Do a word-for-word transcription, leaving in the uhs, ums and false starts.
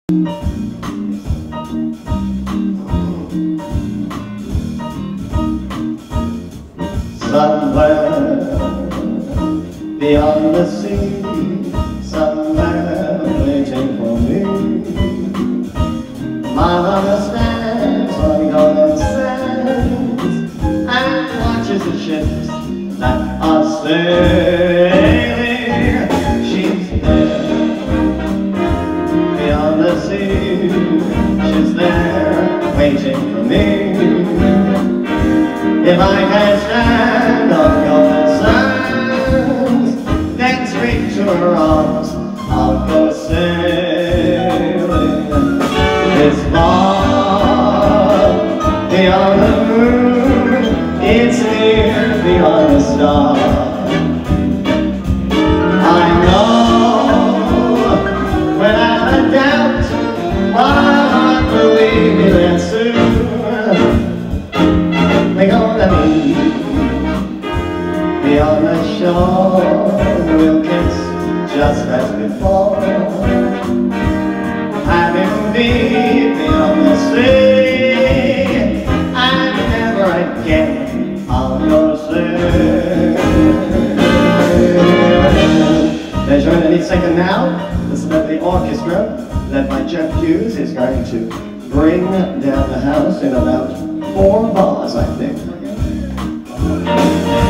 Somewhere beyond the sea, somewhere waiting for me, my mother stands on golden sands and watches the ships that are sailing. She's there beyond the sea, she's there waiting for me. If I can stand on golden sands, then straight to her arms I'll go sailing. It's far beyond the moon, it's near beyond the stars. I know when I'm in doubt, my heart will leave me there soon. We're gonna meet beyond the shore, we'll kiss just as before. Having been beyond the sea, and never again I'll go sailing. Measure any second now, the Celebrity Orchestra, led by Jeff Hughes, is going to bring down the house in about four bars, I think.